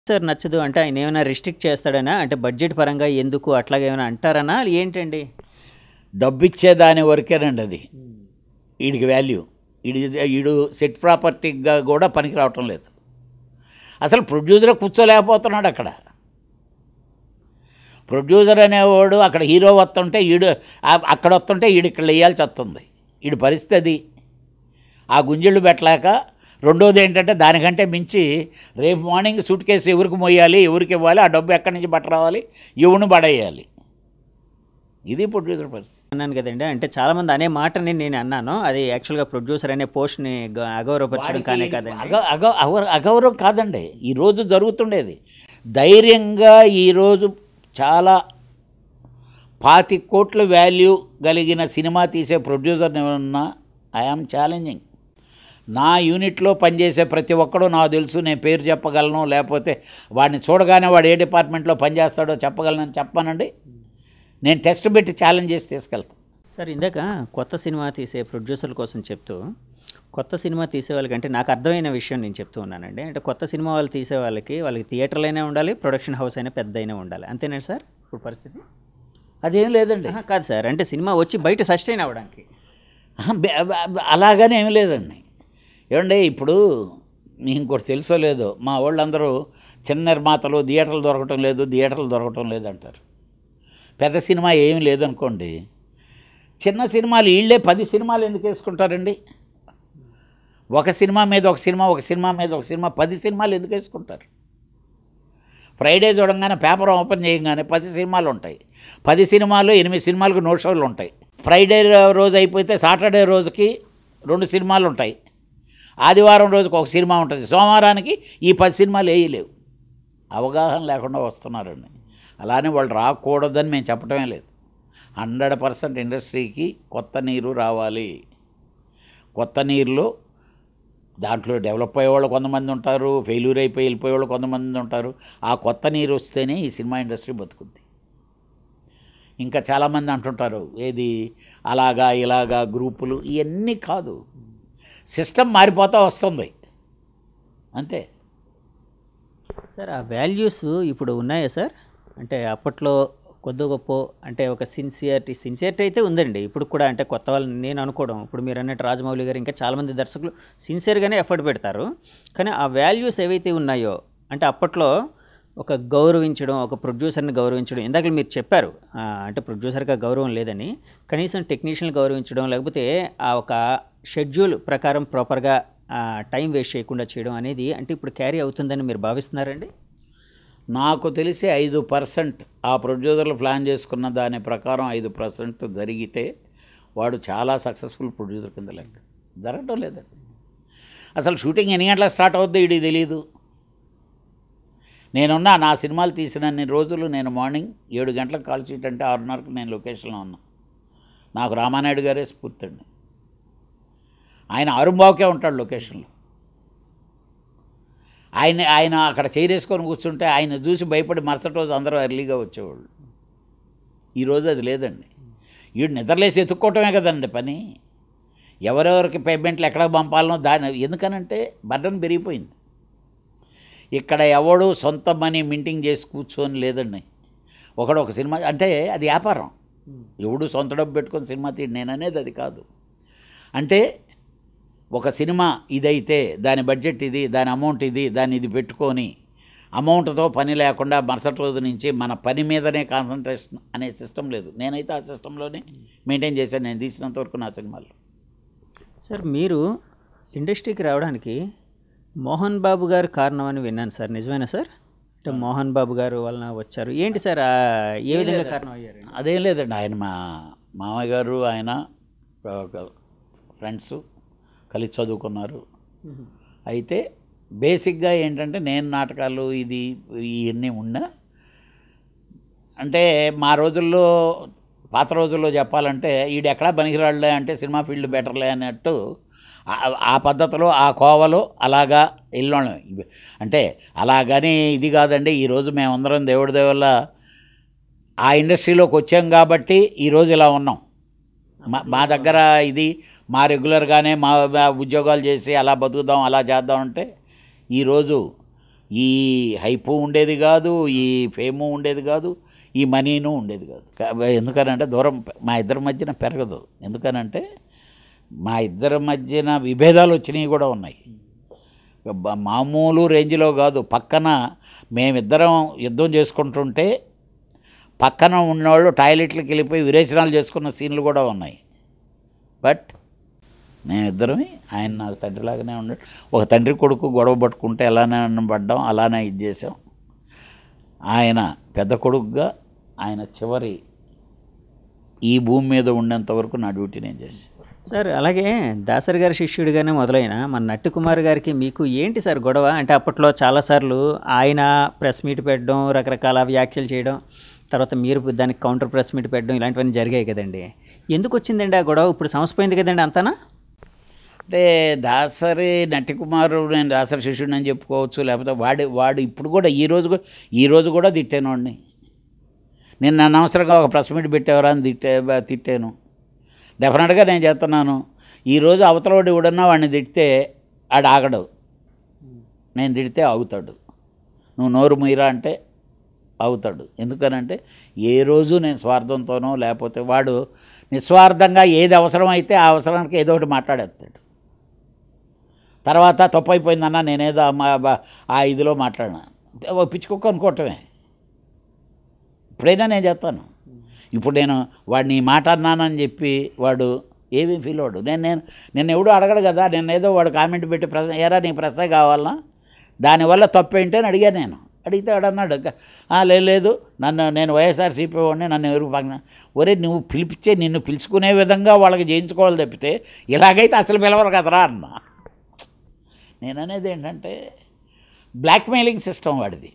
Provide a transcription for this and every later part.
Sir నచ్చదు అంటే ఆయన ఏమైనా రిస్ట్రిక్ట్ చేస్తాడనా, అంటే బడ్జెట్ పరంగా ఎందుకు అట్లాగే ఏమైనా అంటారనా ఏంటండి? డబ్బు ఇచ్చేదాని వరకేనండి అది వీడికి వాల్యూ. వీడు సెట్ ప్రాపర్టీగా కూడా పనికి రావటం లేదు. అసలు ప్రొడ్యూసర్ కూర్చోలేకపోతున్నాడు అక్కడ. ప్రొడ్యూసర్ అనేవాడు అక్కడ హీరో వస్తుంటే ఈడు అక్కడ వస్తుంటే ఈడు ఇక్కడ వేయాల్సి వస్తుంది. ఈడు పరిస్థితి ఆ గుంజళ్ళు పెట్టలేక. రెండోది ఏంటంటే దానికంటే మించి రేపు మార్నింగ్ సూట్ కేసు ఎవరికి మోయాలి, ఎవరికి ఇవ్వాలి, ఆ డబ్బు ఎక్కడి నుంచి బట్ట రావాలి, ఎవరిని పడేయాలి. ఇది ప్రొడ్యూసర్ పరిస్థితి. అన్నాను కదండి, అంటే చాలామంది అనే మాటని నేను అన్నాను. అది యాక్చువల్గా ప్రొడ్యూసర్ అనే పోస్ట్ని అగౌరవపరచడం కానే కాదండి. అగౌరవం కాదండి. ఈరోజు జరుగుతుండేది ధైర్యంగా. ఈరోజు చాలా 25 కోట్ల వాల్యూ కలిగిన సినిమా తీసే ప్రొడ్యూసర్ ఏమన్నా ఐఆమ్ ఛాలెంజింగ్. నా యూనిట్లో పనిచేసే ప్రతి ఒక్కడూ నాకు తెలుసు, నేను పేరు చెప్పగలను, లేకపోతే వాడిని చూడగానే వాడు ఏ డిపార్ట్మెంట్లో పనిచేస్తాడో చెప్పగలను. చెప్పానండి, నేను టెస్ట్ పెట్టి ఛాలెంజ్ చేసి తీసుకెళ్తాను. సార్ ఇందాక కొత్త సినిమా తీసే ప్రొడ్యూసర్ల కోసం చెప్తూ, కొత్త సినిమా తీసే వాళ్ళకంటే నాకు అర్థమైన విషయం నేను చెప్తూ ఉన్నానండి. అంటే కొత్త సినిమా వాళ్ళు తీసే వాళ్ళకి థియేటర్లు అయినా ఉండాలి, ప్రొడక్షన్ హౌస్ అయినా పెద్ద అయినా ఉండాలి, అంతేనా సార్ ఇప్పుడు పరిస్థితి? అదేం లేదండి. కాదు సార్, అంటే సినిమా వచ్చి బయట సస్టైన్ అవ్వడానికి అలాగనే ఏమి లేదండి. ఏమండి ఇప్పుడు మీకు ఇంకోటి తెలుసో లేదో, మా వాళ్ళందరూ చిన్న నిర్మాతలు థియేటర్లు దొరకటం లేదు అంటారు. పెద్ద సినిమా ఏమి లేదనుకోండి, చిన్న సినిమాలు వీళ్ళే 10 సినిమాలు ఎందుకు వేసుకుంటారండి? ఒక సినిమా మీద ఒక సినిమా 10 సినిమాలు ఎందుకు వేసుకుంటారు? ఫ్రైడే చూడంగానే పేపర్ ఓపెన్ చేయగానే 10 సినిమాలు ఉంటాయి. 10 సినిమాలు 8 సినిమాలకు నో షోలు ఉంటాయి. ఫ్రైడే రోజు అయిపోతే సాటర్డే రోజుకి 2 సినిమాలు ఉంటాయి. ఆదివారం రోజుకి ఒక సినిమా ఉంటుంది. సోమవారానికి ఈ 10 సినిమాలు వేయలేవు. అవగాహన లేకుండా వస్తున్నారండి. అలానే వాళ్ళు రాకూడదని మేము చెప్పడమే లేదు. 100% ఇండస్ట్రీకి కొత్త నీరు రావాలి. కొత్త నీరులో దాంట్లో డెవలప్ అయ్యేవాళ్ళు కొంతమంది ఉంటారు, ఫెయిల్యూర్ అయిపోయి వెళ్ళిపోయేవాళ్ళు కొంతమంది ఉంటారు. ఆ కొత్త నీరు వస్తేనే ఈ సినిమా ఇండస్ట్రీ బతుకుద్ది. ఇంకా చాలామంది అంటుంటారు ఏది అలాగా ఇలాగా గ్రూపులు, ఇవన్నీ కాదు. సిస్టమ్ మారిపోతూ వస్తుంది అంతే. సార్ ఆ వాల్యూస్ ఇప్పుడు ఉన్నాయా సార్? అంటే అప్పట్లో కొద్ది గొప్ప అంటే ఒక సిన్సియరిటీ అయితే ఉందండి ఇప్పుడు కూడా. అంటే కొత్త వాళ్ళని నేను అనుకోవడం, ఇప్పుడు మీరు అన్నట్టు రాజమౌళి గారు ఇంకా చాలామంది దర్శకులు సిన్సియర్గానే ఎఫర్ట్ పెడతారు. కానీ ఆ వాల్యూస్ ఏవైతే ఉన్నాయో, అంటే అప్పట్లో ఒక గౌరవించడం, ఒక ప్రొడ్యూసర్ని గౌరవించడం, ఇందాక మీరు చెప్పారు అంటే ప్రొడ్యూసర్గా గౌరవం లేదని, కనీసం టెక్నీషియన్లు గౌరవించడం, లేకపోతే ఆ ఒక షెడ్యూల్ ప్రకారం ప్రాపర్గా టైం వేస్ట్ చేయకుండా చేయడం అనేది అంటే ఇప్పుడు క్యారీ అవుతుందని మీరు భావిస్తున్నారండి? నాకు తెలిసి 5% ఆ ప్రొడ్యూసర్లు ప్లాన్ చేసుకున్న దాని ప్రకారం 5% జరిగితే వాడు చాలా సక్సెస్ఫుల్ ప్రొడ్యూసర్ కింద లెక్క. జరగటం లేదండి. అసలు షూటింగ్ ఎన్ని గంటలకు స్టార్ట్ అవుద్దో వీడికి తెలియదు. నేనున్నా నా సినిమాలు తీసినన్ని రోజులు నేను మార్నింగ్ 7 గంటలకు కాల్ షీట్ అంటే 6:30కు నేను లొకేషన్లో ఉన్నా. నాకు రామానాయుడు గారే స్ఫూర్తి అండి. ఆయన ఆరుంబావుకే ఉంటాడు లొకేషన్లో. ఆయన అక్కడ చైరేసుకొని కూర్చుంటే ఆయన చూసి భయపడి మరుసటి రోజు అందరూ ఎర్లీగా వచ్చేవాళ్ళు. ఈరోజు అది లేదండి. వీడు నిద్రలేసి ఎత్తుక్కోవటమే కదండి పని. ఎవరెవరికి పేమెంట్లు ఎక్కడికి పంపాలనో దాని ఎందుకనంటే బర్డన్ పెరిగిపోయింది. ఇక్కడ ఎవడు సొంత మనీ మింటింగ్ చేసి కూర్చొని లేదండి. ఒకడు ఒక సినిమా అంటే అది వ్యాపారం. ఎవడు సొంత డబ్బు పెట్టుకొని సినిమా తీయడు. నేను అనేది అది కాదు. అంటే ఒక సినిమా ఇదైతే దాని బడ్జెట్ ఇది, దాని అమౌంట్ ఇది, దాన్ని ఇది పెట్టుకొని అమౌంట్తో పని లేకుండా మరుసటి రోజు నుంచి మన పని మీదనే కాన్సన్ట్రేషన్ అనే సిస్టమ్ లేదు. నేనైతే ఆ సిస్టంలోనే మెయింటైన్ చేశాను నేను తీసినంతవరకు నా సినిమాలు. సార్ మీరు ఇండస్ట్రీకి రావడానికి మోహన్ బాబు గారు కారణం అని విన్నాను సార్, నిజమేనా సార్? అంటే మోహన్ బాబు గారు వలన వచ్చారు ఏంటి సార్, ఏ విధంగా కారణం అయ్యారు? అదేం లేదండి, ఆయన మా మామయ్య గారు ఆయన ఫ్రెండ్స్ కలిసి చదువుకున్నారు. అయితే బేసిక్గా ఏంటంటే నేను నాటకాలు ఇవన్నీ ఉన్నా అంటే మా రోజుల్లో పాత రోజుల్లో చెప్పాలంటే వీడు ఎక్కడా పనికిరాడులే అంటే సినిమా ఫీల్డ్ బెటర్లే అన్నట్టు ఆ పద్ధతిలో ఆ కోవలో అలాగా వెళ్ళాం. అంటే అలాగని ఇది కాదండి. ఈరోజు మేమందరం దేవుడి దేవుళ్ళ ఆ ఇండస్ట్రీలోకి వచ్చాం కాబట్టి ఈరోజు ఇలా ఉన్నాం. మా దగ్గర ఇది మా రెగ్యులర్గానే మా ఉద్యోగాలు చేసి అలా బతుకుదాం అలా చేద్దాం అంటే ఈరోజు ఈ హైపు ఉండేది కాదు, ఈ ఫేము ఉండేది కాదు, ఈ మనీను ఉండేది కాదు. ఎందుకనంటే దూరం మా ఇద్దరి మధ్యన పెరగదు. ఎందుకనంటే మా ఇద్దరి మధ్యన విభేదాలు వచ్చినవి కూడా ఉన్నాయి. మామూలు రేంజ్లో కాదు. పక్కన మేమిద్దరం యుద్ధం చేసుకుంటుంటే పక్కన ఉన్నవాళ్ళు టాయిలెట్లకు వెళ్ళిపోయి విరేచనాలు చేసుకున్న సీన్లు కూడా ఉన్నాయి. బట్ మేమిద్దరమే, ఆయన నాకు తండ్రిలాగానే ఉన్నాడు. ఒక తండ్రి కొడుకు గొడవ పట్టుకుంటే ఎలానే పడ్డాం, అలానే ఇది చేసాం. ఆయన పెద్ద కొడుకుగా ఆయన చివరి ఈ భూమి మీద ఉండేంతవరకు నా డ్యూటీ నేను చేశాను. సార్ అలాగే దాసరి గారి శిష్యుడిగానే మొదలైన మన నట్టి కుమార్ గారికి మీకు ఏంటి సార్ గొడవ? అంటే అప్పట్లో చాలాసార్లు ఆయన ప్రెస్ మీట్ పెట్టడం, రకరకాల వ్యాఖ్యలు చేయడం, తర్వాత మీరు దానికి కౌంటర్ ప్రెస్ మీట్ పెట్టడం, ఇలాంటివన్నీ జరిగాయి కదండి. ఎందుకు వచ్చిందండి ఆ గొడవ? ఇప్పుడు సమస్య కదండి అంతానా? అంటే దాసరి నట్టి కుమారు నేను దాసరి శిష్యుడిని అని చెప్పుకోవచ్చు. లేకపోతే వాడు ఇప్పుడు కూడా ఈరోజు కూడా తిట్టాను వాడిని. నేను అనవసరంగా ఒక ప్రెస్ మీట్ పెట్టేవరా అని తిట్టాను. డెఫినెట్గా నేను చేస్తున్నాను. ఈరోజు అవతల వాడు ఎవడన్నా వాడిని తిడితే ఆడు ఆగడు, నేను తిడితే ఆగుతాడు. నువ్వు నోరు మీరా అంటే ఆగుతాడు. ఎందుకనంటే ఏ రోజు నేను స్వార్థంతోనో లేకపోతే వాడు నిస్వార్థంగా ఏది అవసరమైతే ఆ అవసరానికి ఏదో ఒకటి మాట్లాడేస్తాడు. తర్వాత తప్పు అయిపోయిందన్నా నేనేదో ఆ ఇదిలో మాట్లాడినా పిచ్చుకోక అనుకోవటమే. ఇప్పుడైనా నేను చేస్తాను. ఇప్పుడు నేను వాడిని ఈ మాట అన్నానని చెప్పి వాడు ఏమీ ఫీల్ అవ్వడు. నేను ఎవడో అడగడు కదా. ఏదో వాడు కామెంట్ పెట్టి ప్రశ్న ఏరా నీ ప్రశ్న కావాలన్నా దానివల్ల తప్పు ఏంటని అడిగాను. నేను అడిగితే వాడు అన్నాడు లేదు నేను వైఎస్ఆర్సీపీ వాడిని, నన్ను ఎవరు పక్కన ఒరే నువ్వు నిన్ను పిలుచుకునే విధంగా వాళ్ళకి చేయించుకోవాలి తప్పితే ఇలాగైతే అసలు పిలవరు కదరా అన్న. నేను అనేది ఏంటంటే బ్లాక్మెయిలింగ్ సిస్టమ్ వాడిది.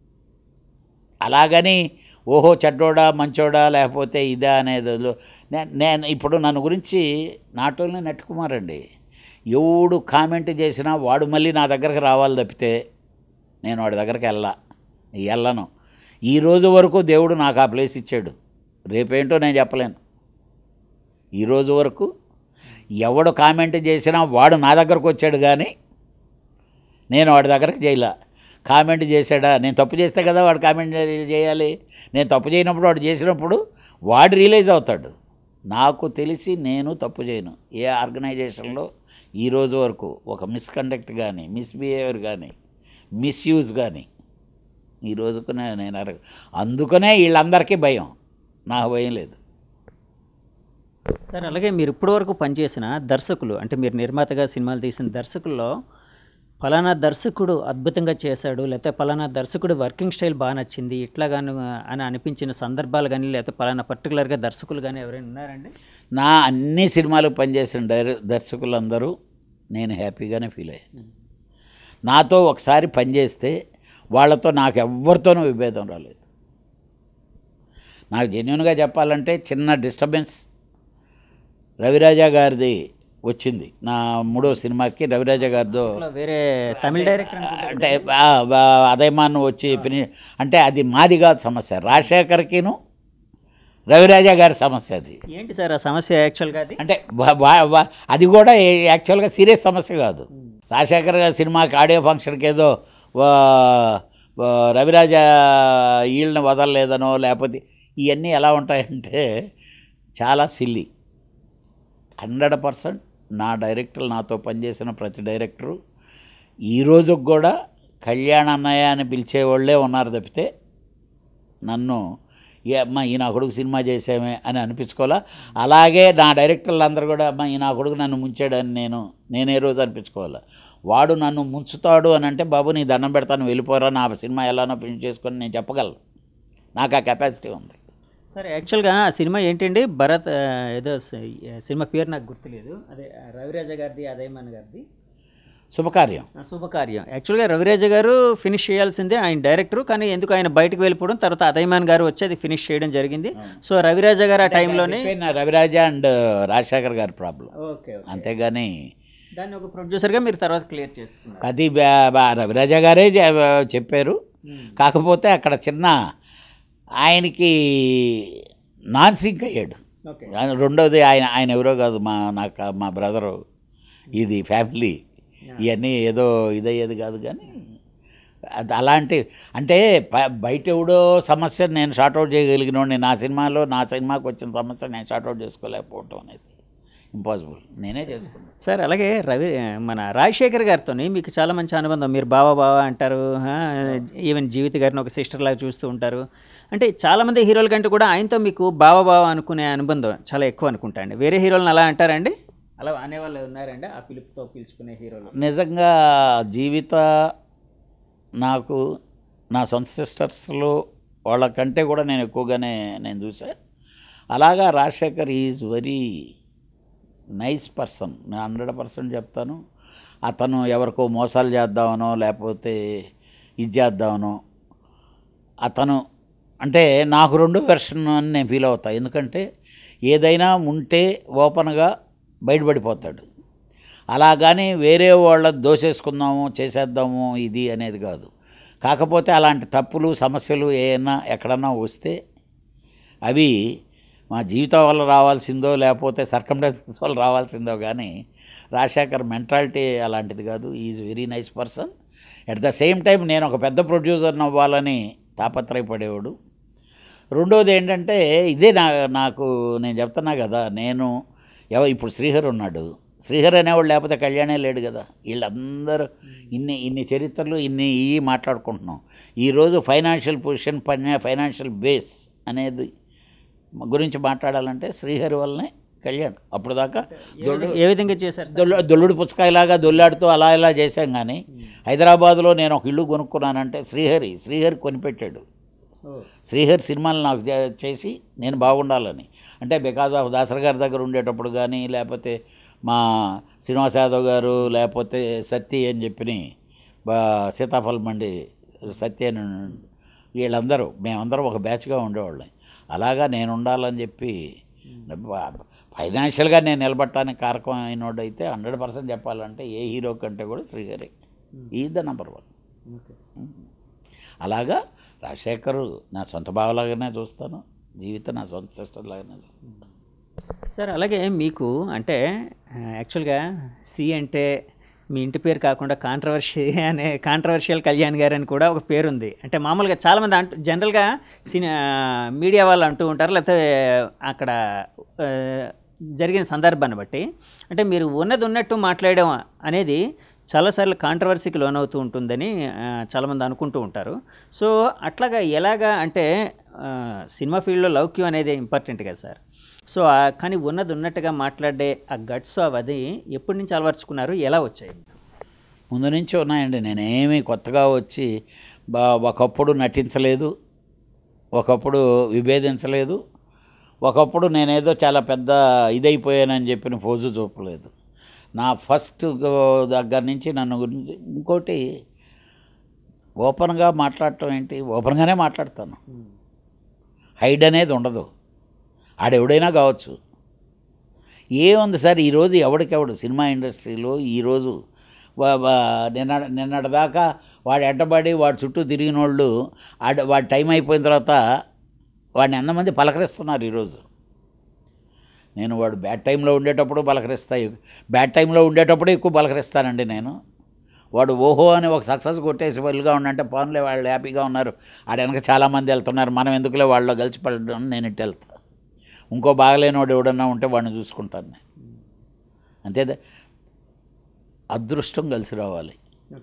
అలాగని ఓహో చెడ్డోడా మంచోడా లేకపోతే ఇదా అనేది నేను ఇప్పుడు నన్ను గురించి నాట్ ఓన్లీ నట్టి కుమార్ అండి, ఎవడు కామెంట్ చేసినా వాడు మళ్ళీ నా దగ్గరకు రావాలి తప్పితే నేను వాడి దగ్గరికి వెళ్ళను. ఈరోజు వరకు దేవుడు నాకు ఆ ప్లేస్ ఇచ్చాడు. రేపేంటో నేను చెప్పలేను. ఈరోజు వరకు ఎవడు కామెంట్ చేసినా వాడు నా దగ్గరకు వచ్చాడు, కానీ నేను వాడి దగ్గరకు చేయలే. కామెంట్ చేశాడా, నేను తప్పు చేస్తే కదా వాడు కామెంట్ చేయాలి. నేను తప్పు చేయనప్పుడు వాడు చేసినప్పుడు వాడు రియలైజ్ అవుతాడు. నాకు తెలిసి నేను తప్పు చేయను. ఏ ఆర్గనైజేషన్లో ఈరోజు వరకు ఒక మిస్కండక్ట్ కానీ, మిస్బిహేవియర్ కానీ, మిస్యూజ్ కానీ ఈ రోజుకు నేను అందుకనే వీళ్ళందరికీ భయం, నాకు భయం లేదు. సార్ అలాగే మీరు ఇప్పటివరకు పనిచేసిన దర్శకులు, అంటే మీరు నిర్మాతగా సినిమాలు తీసిన దర్శకుల్లో ఫలానా దర్శకుడు అద్భుతంగా చేశాడు, లేకపోతే ఫలానా దర్శకుడు వర్కింగ్ స్టైల్ బాగా నచ్చింది ఇట్లాగాను అని అనిపించిన సందర్భాలు కానీ, లేకపోతే ఫలానా పర్టికులర్గా దర్శకులు కానీ ఎవరైనా ఉన్నారండి? నా అన్ని సినిమాలు పనిచేసిన దర్శకులందరూ నేను హ్యాపీగానే ఫీల్ అయ్యాను. నాతో ఒకసారి పనిచేస్తే వాళ్ళతో నాకు ఎవరితోనూ విభేదం రాలేదు. నాకు జెన్యూన్గా చెప్పాలంటే చిన్న డిస్టర్బెన్స్ రవిరాజా గారిది వచ్చింది. నా 3వ సినిమాకి రవిరాజా గారితో వేరే తమిళ డైరెక్టర్ అంటే అదేమాను వచ్చి అంటే అది మాది కాదు సమస్య, రాజశేఖర్కిను రవిరాజా గారి సమస్య. అది ఏంటి సార్ ఆ సమస్య యాక్చువల్గా? అది అంటే అది కూడా యాక్చువల్గా సీరియస్ సమస్య కాదు. రాజశేఖర్ గారి సినిమాకి ఆడియో ఫంక్షన్కి ఏదో రవిరాజా వీళ్ళని వదలలేదనో లేకపోతే ఇవన్నీ ఎలా ఉంటాయంటే చాలా సిల్లీ. 100% నా డైరెక్టర్లు, నాతో పనిచేసిన ప్రతి డైరెక్టరు ఈ రోజుకి కూడా కళ్యాణ్ అన్నయ్య అని పిలిచేవాళ్ళే ఉన్నారు తప్పితే నన్ను అమ్మ ఈ నా కొడుకు సినిమా చేసామే అని అనిపించుకోవాలా. అలాగే నా డైరెక్టర్లు అందరూ కూడా అమ్మ ఈ నా కొడుకు నన్ను ముంచాడని నేను ఏ రోజు అనిపించుకోవాలా. వాడు నన్ను ముంచుతాడు అని అంటే బాబు నీ దండం పెడతాను వెళ్ళిపోరా, నా సినిమా ఎలానో ఫినిష్ చేసుకొని నేను చెప్పగలను. నాకు ఆ కెపాసిటీ ఉంది. సరే యాక్చువల్గా ఆ సినిమా ఏంటండి, భరత్ ఏదో సినిమా పేరు నాకు గుర్తులేదు, అదే రవిరాజా గారిది, అదేమన్ గారిది శుభకార్యం. యాక్చువల్గా రవిరాజా గారు ఫినిష్ చేయాల్సిందే, ఆయన డైరెక్టర్, కానీ ఎందుకు ఆయన బయటకు వెళ్ళిపోవడం, తర్వాత అదైమాన్ గారు వచ్చి అది ఫినిష్ చేయడం జరిగింది. సో రవిరాజా గారు ఆ టైంలోనే రవిరాజా అండ్ రాజశేఖర్ గారి ప్రాబ్లం. ఓకే, అంతేగాని దాన్ని ఒక ప్రొడ్యూసర్గా మీరు తర్వాత క్లియర్ చేసుకున్నారు. అది రవిరాజా గారే చెప్పారు. కాకపోతే అక్కడ చిన్న ఆయనకి నాన్ సింక్ అయ్యాడు. రెండోది ఆయన ఎవరో కాదు, మా బ్రదరు, ఇది ఫ్యామిలీ, ఇవన్నీ ఏదో ఇదయ్యేది కాదు. కానీ అలాంటి అంటే బయట ఎవడో సమస్య నేను షార్ట్అవుట్ చేయగలిగినోడిని నా సినిమాకి వచ్చిన సమస్య నేను షార్ట్అవుట్ చేసుకోలేకపోవటం అనేది ఇంపాసిబుల్. నేనే చేసుకున్నాను సార్. అలాగే మన రాజశేఖర్ గారితో మీకు చాలా మంచి అనుబంధం. మీరు బావా అంటారు, ఈవెన్ జీవిత గారిని ఒక సిస్టర్ లాగా చూస్తూ ఉంటారు. అంటే చాలామంది హీరోల కంటే కూడా ఆయనతో మీకు బావా అనుకునే అనుబంధం చాలా ఎక్కువ అనుకుంటా అండి. వేరే హీరోలను అలా అంటారండి? అలా అనేవాళ్ళు ఉన్నారండి ఆ పిలుపుతో పిలుచుకునే హీరోలు? నిజంగా జీవిత నాకు నా సొంత సిస్టర్స్లో వాళ్ళకంటే కూడా నేను ఎక్కువగానే నేను చూసా. అలాగా Rajasekhar is very nice person. నేను 100% చెప్తాను. అతను ఎవరికో మోసాలు చేద్దామనో లేకపోతే ఇది చేద్దామనో, అతను అంటే నాకు రెండో వెర్షన్ అని నేను ఫీల్ అవుతా. ఎందుకంటే ఏదైనా ఉంటే ఓపెన్గా బయటపడిపోతాడు. అలాగని వేరే వాళ్ళ దోసేసుకుందాము చేసేద్దాము ఇది అనేది కాదు. కాకపోతే అలాంటి తప్పులు సమస్యలు ఏమైనా ఎక్కడన్నా వస్తే అవి మా జీవితం వల్ల రావాల్సిందో లేకపోతే సర్కమ్స్టాన్సెస్ వల్ల రావాల్సిందో, కానీ రాజశేఖర్ మెంటాలిటీ అలాంటిది కాదు. Is very nice person. At the same time నేను ఒక పెద్ద ప్రొడ్యూసర్ని అవ్వాలని తాపత్రయపడేవాడు. రెండోది ఏంటంటే ఇదే నాకు నేను చెప్తున్నా కదా, నేను ఇప్పుడు శ్రీహరి ఉన్నాడు, శ్రీహరి అనేవాడు లేకపోతే కళ్యాణే లేడు కదా. వీళ్ళందరూ ఇన్ని చరిత్రలు ఇన్ని మాట్లాడుకుంటున్నాం. ఈరోజు ఫైనాన్షియల్ పొజిషన్ ఫైనాన్షియల్ బేస్ అనేది గురించి మాట్లాడాలంటే శ్రీహరి వల్లనే కళ్యాణ్. అప్పుడు దాకా ఏ విధంగా చేశారు? దొల్లుడు పుచ్చకాయలాగా దొల్లాడుతూ అలా ఇలా చేశాం. కానీ హైదరాబాద్లో నేను ఒక ఇల్లు కొనుక్కున్నానంటే శ్రీహరి కొనిపెట్టాడు. శ్రీహరి సినిమాలు నాకు చేసి నేను బాగుండాలని, అంటే బికాజ్ ఆఫ్ దాసరి గారి దగ్గర ఉండేటప్పుడు కానీ లేకపోతే మా శ్రీనివాస్ యాదవ్ గారు లేకపోతే సత్తి అని చెప్పి సీతాఫలం మండి సత్య అని వీళ్ళందరూ మేమందరం ఒక బ్యాచ్గా ఉండేవాళ్ళం. అలాగా నేను ఉండాలని చెప్పి ఫైనాన్షియల్గా నేను నిలబడటానికి కారకం అయినోడు అయితే 100% చెప్పాలంటే ఏ హీరో కంటే కూడా శ్రీహరి ఈజ్ ద నంబర్ 1. అలాగా రాజశేఖర్ నా సొంత బావలాగానే చూస్తాను, జీవితం నా సొంత సిస్టర్ లాగానే చూస్తాను. సార్ అలాగే మీకు అంటే యాక్చువల్గా సి అంటే మీ ఇంటి పేరు కాకుండా కాంట్రవర్షియల్ కళ్యాణ్ గారు అని కూడా ఒక పేరు ఉంది. అంటే మామూలుగా చాలామంది జనరల్గా మీడియా వాళ్ళు అంటూ ఉంటారు, లేకపోతే అక్కడ జరిగిన సందర్భాన్ని బట్టి అంటే మీరు ఉన్నట్టు మాట్లాడడం అనేది చాలాసార్లు కాంట్రవర్సీకి లోనవుతూ ఉంటుందని చాలామంది అనుకుంటూ ఉంటారు. సో అట్లాగా ఎలాగా అంటే సినిమా ఫీల్డ్లో లౌక్యం అనేది ఇంపార్టెంట్ కదా సార్. సో కానీ ఉన్నట్టుగా మాట్లాడే ఆ గట్స్ అది ఎప్పటి నుంచి అలవర్చుకున్నారు, ఎలా వచ్చాయి? ముందు నుంచి ఉన్నాయండి. నేనేమీ కొత్తగా వచ్చి ఒకప్పుడు నటించలేదు, ఒకప్పుడు విభేదించలేదు, ఒకప్పుడు నేనేదో చాలా పెద్ద ఇదైపోయానని చెప్పిన పోజు చూపలేదు. నా ఫస్ట్ దగ్గర నుంచి నన్ను గురించి ఇంకోటి ఓపెన్గా మాట్లాడటం ఏంటి, ఓపెన్గానే మాట్లాడతాను. హైడ్ అనేది ఉండదు. ఆడెవడైనా కావచ్చు. ఏముంది సార్, ఈరోజు ఎవడికెవడు సినిమా ఇండస్ట్రీలో ఈరోజు నిన్నటిదాకా వాడు ఎడ్డబడి వాడు చుట్టూ తిరిగిన వాళ్ళు వాడి టైం అయిపోయిన తర్వాత వాడిని ఎంతమంది పలకరిస్తున్నారు ఈరోజు. నేను వాడు బ్యాడ్ టైంలో ఉండేటప్పుడు పలకరిస్తాయి, బ్యాడ్ టైంలో ఉండేటప్పుడు ఎక్కువ పలకరిస్తానండి నేను. వాడు ఓహో అని ఒక సక్సెస్ కొట్టేసి వాళ్ళుగా ఉండంటే పోన్లే వాళ్ళు హ్యాపీగా ఉన్నారు, ఆడ వెనక చాలామంది వెళ్తున్నారు, మనం ఎందుకులే వాళ్ళలో కలిసి పడడం, నేను ఇటు వెళ్తాను. ఇంకో బాగలేనివాడు ఎవడన్నా ఉంటే వాడిని చూసుకుంటాను నేను. అంతే, అదృష్టం కలిసి రావాలి.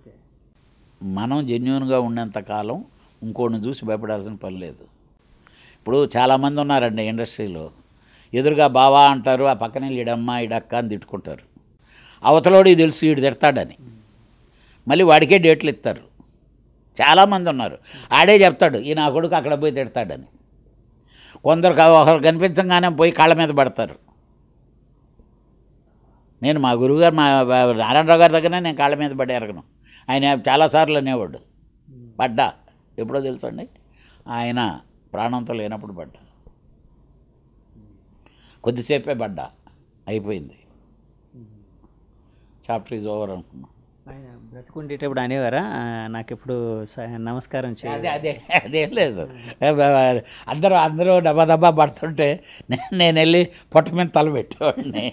మనం జెన్యూన్గా ఉన్నంతకాలం ఇంకోడిని చూసి భయపడాల్సిన పని లేదు. ఇప్పుడు చాలామంది ఉన్నారండి ఇండస్ట్రీలో, ఎదురుగా బావా అంటారు, ఆ పక్కనే ఈడమ్మ ఈడక్క అని తిట్టుకుంటారు. అవతలోడు తెలుసు ఈడు తిడతాడని, మళ్ళీ వాడికే డేట్లు ఇస్తారు. చాలామంది ఉన్నారు. ఆడే చెప్తాడు ఈ నా కొడుకు అక్కడ పోయి తిడతాడని. కొందరు ఒకరు కనిపించగానే పోయి కాళ్ళ మీద పడతారు. నేను మా గురువుగారు మా నారాయణరావు గారి దగ్గరనే నేను కాళ్ళ మీద పడి ఎరగను. ఆయన చాలాసార్లు అనేవాడు, పడ్డా ఎప్పుడో తెలుసండి, ఆయన ప్రాణంతో లేనప్పుడు పడ్డా, కొద్దిసేపే పడ్డా, అయిపోయింది, చాప్టర్ ఈజ్ ఓవర్ అనుకున్నా. ఆయన బ్రతుకుండేటప్పుడు అనేవారా నాకు ఎప్పుడు నమస్కారం చేయాలి? అదేం లేదు. అందరూ డబ్బా పడుతుంటే నేను వెళ్ళి పొట్ట మీద తల పెట్టేవాడిని.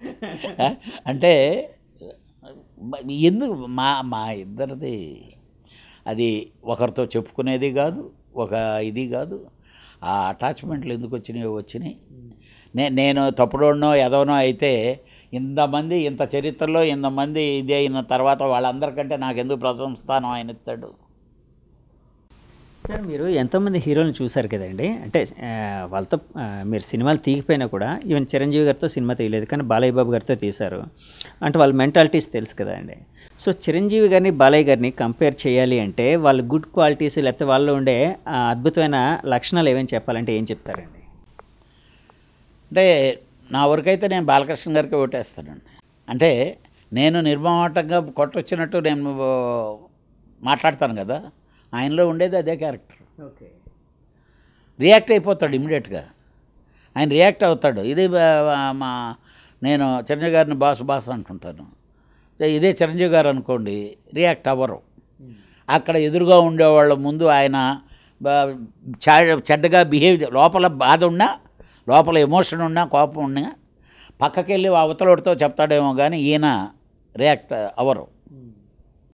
అంటే ఎందుకు మా ఇద్దరిది అది ఒకరితో చెప్పుకునేది కాదు, ఒక ఇది కాదు. ఆ అటాచ్మెంట్లు ఎందుకు వచ్చినాయి. నేను తప్పుడోనో ఎదవనో అయితే ఇంతమంది ఇంత చరిత్రలో ఇంతమంది ఇది అయిన తర్వాత వాళ్ళందరికంటే నాకెందుకు ప్రథమ స్థానం ఆయన ఇస్తాడు. సార్ మీరు ఎంతోమంది హీరోలను చూశారు కదండి, అంటే వాళ్ళతో మీరు సినిమాలు తీయకపోయినా కూడా ఈవెన్ చిరంజీవి గారితో సినిమా తీయలేదు కానీ బాలయ్య బాబు గారితో తీశారు, అంటే వాళ్ళ మెంటాలిటీస్ తెలుసు కదండి. సో చిరంజీవి గారిని బాలయ్య గారిని కంపేర్ చేయాలి అంటే వాళ్ళ గుడ్ క్వాలిటీస్ లేకపోతే వాళ్ళలో ఉండే అద్భుతమైన లక్షణాలు ఏమేమి చెప్పాలంటే ఏం చెప్తారండి? అంటే నా వరకైతే నేను బాలకృష్ణ గారికి ఓటేస్తానండి. అంటే నేను నిర్మమాటంగా కొట్టొచ్చినట్టు నేను మాట్లాడతాను కదా, ఆయనలో ఉండేది అదే క్యారెక్టర్. ఓకే, రియాక్ట్ అయిపోతాడు ఇమీడియట్గా, ఆయన రియాక్ట్ అవుతాడు. ఇది మా నేను చిరంజీవి గారిని బాస్ అంటుంటాను, ఇదే చిరంజీవి గారు అనుకోండి రియాక్ట్ అవ్వరు. అక్కడ ఎదురుగా ఉండేవాళ్ళ ముందు ఆయన చెడ్డగా బిహేవ్, లోపల బాధ ఉన్నా, లోపల ఎమోషన్ ఉన్నా, కోపం ఉన్నా పక్కకెళ్ళి అవతలతో చెప్తాడేమో కానీ ఈయన రియాక్ట్ అవ్వరు.